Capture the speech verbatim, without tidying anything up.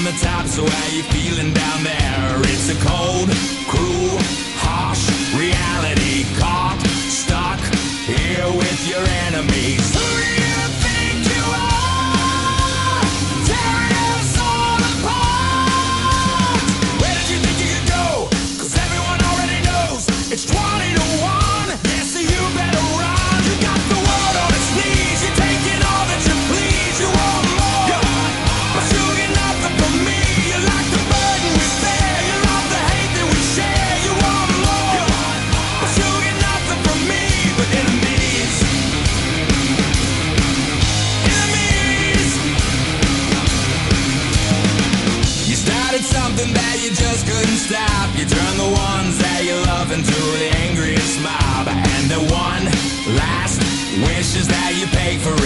from the top, so how you feeling down there? It's a cold, cruel, harsh reality. Caught, stuck here with your enemies. Who do you think you are? Tearing us all apart. Where did you think you could go? Cause everyone already knows it's twenty to one. Yeah, so you better run. You got the world on its knees. You're taking all that you please. You want more, but you get nothing from me. You like the burden we bear. You love the hate that we share. You want more, but you get nothing from me. But enemies, enemies. You started something that you just couldn't stop. You turned the ones that you love into the angriest mob. And the one last wish is that you pay for